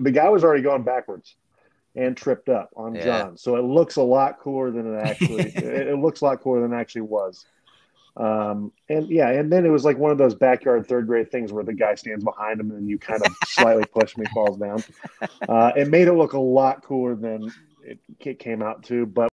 the guy was already going backwards and tripped up on John. So it looks a lot cooler than it actually. It looks a lot cooler than it actually was. And then it was like one of those backyard third grade things where the guy stands behind him and you kind of slightly push him, he falls down. It made it look a lot cooler than it came out to, but